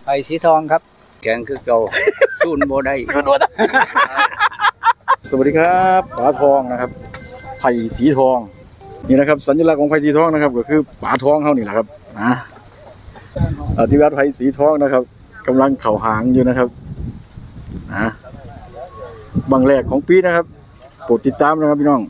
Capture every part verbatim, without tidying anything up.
ไผ่สีทองครับแข็งคือเก่าสู้โบได้สู้โบได้สวัสดีครับป๋าทองนะครับไผ่สีทองนี่นะครับสัญลักษณ์ของไผ่สีทองนะครับก็คือป๋าทองเขานี่แหละครับนะที่วัดไผ่สีทองนะครับกำลังเข่าหางอยู่นะครับนะบางแรกของปีนะครับโปรดติดตามนะครับพี่น้อง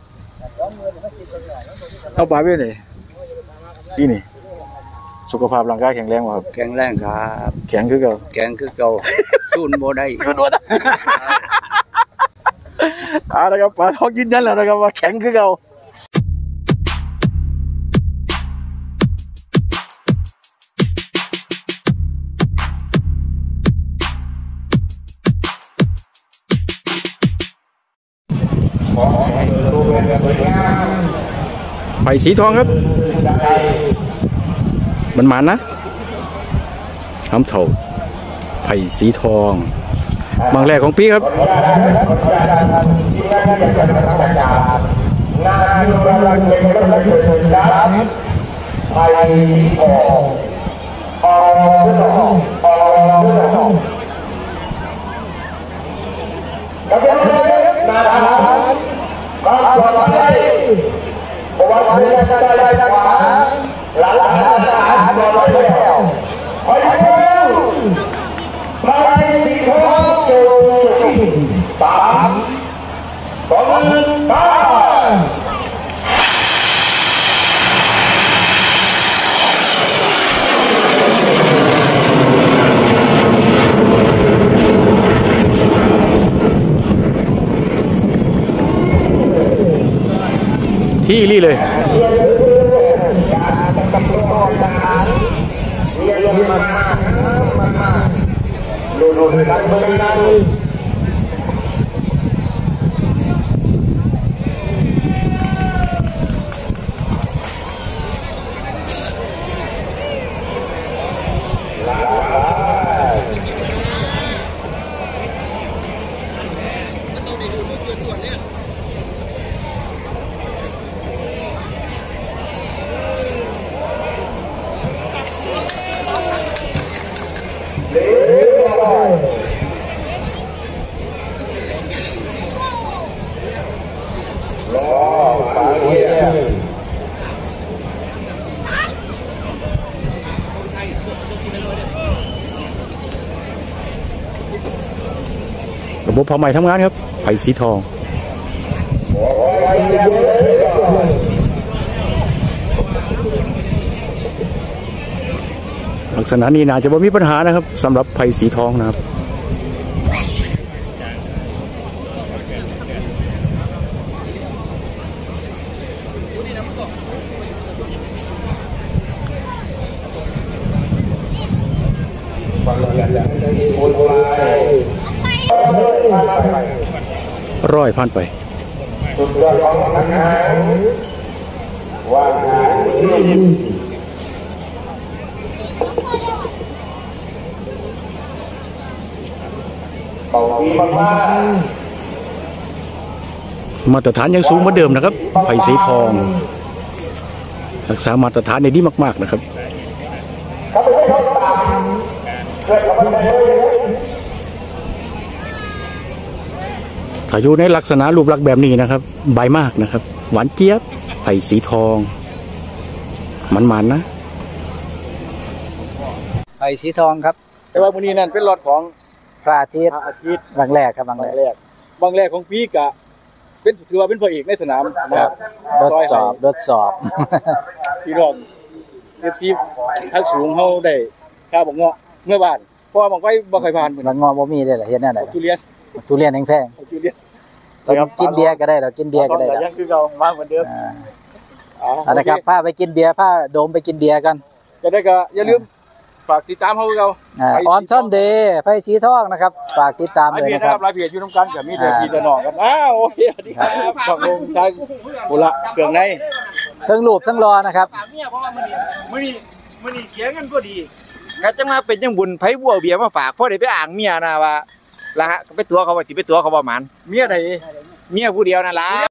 เอาป๋าไปไหนพี่นี่สุขภาพร่างกายแข็งแรงวะครับแข็งแรงครับแข็งคือเก่าแข็งคือเก่าสู้โบได้สู้โบได้อ่านะครับป๋าทองยืนยันแล้วนะครับว่าแข็งคือเก่าไผ่สีทองครับมันมันนะน้ำเถาไผ่สีทองบางแรกของปีครับไผ่สีทองออกด้วยหรอออกด้วยหรอกับยังไงนาทานก็ปลอดภัยเพราะว่าเพื่อนได้ได้ได้ขวาหลังหลังทหารปลอดภัยแล้วไปแล้วไผ่สีทองโจสามสองหนึ่งไปที่นี่เลยระบบเผาไหม้ทำงานครับไผ่สีทองลักษณะนี้น่าจะไม่มีปัญหานะครับสำหรับไผ่สีทองนะครับร้อยพันไปสุดยอดของนักหางว่างหางเป่าปีมากมาตรฐานยังสูงเหมือนเดิมนะครับไผ่สีทองรักษามาตรฐานในนี้มากๆนะครับถ้าอยู่ในลักษณะรูปลักษณ์แบบนี้นะครับใบมากนะครับหวานเจี๊ยบไผ่สีทองมันๆนะไผ่สีทองครับแต่ว่าวันนี้นั่นเป็นรถของพระอาทิตย์อาทิตย์บางแรกครับบางแรกบางแรกของปีกะเป็นถือว่าเป็นพระเอกในสนามนะครับรถสอบรถสอบพี่น้องเอฟซีทักสูงเขาได้ข้าวบกเงาะเมื่อวานเพราะว่าบางไฟบ่เคยผ่านบางงอบ่มีได้หรอเฮ็ดแน่ไหนทุเรียนทุเรียนแพงทุเรียนกินเบียร์ก็ได้เรากินเบียร์ก็ได้ยังคือเรามาเหมือนเดิมอ่านะครับพาไปกินเบียร์พาโดมไปกินเบียร์กันจะได้ก็อย่าลืมฝากติดตามเขาเราออนช่อนเดย์ไผ่สีทองนะครับฝากติดตามเลยนะครับรายเพจอยู่น้ำกันกับมีแต่พี่แต่น้องกันอ้าวโอเคสวัสดีครับฝั่งลงทางบุระเครื่องในเครื่องรูปทั้งรอนะครับเพราะว่ามือนี้มือนี้มือนี้เสียเงินก็ดีก็จะมาเป็นยังบุญไผ่บัวเบียร์มาฝากพ่อได้ไปอ่างเมียนะว่าละฮะไปตัวเขาว่าสิไปตัวเขาว่าหมันเมียใดเมียผู้เดียวนั่นล่ะ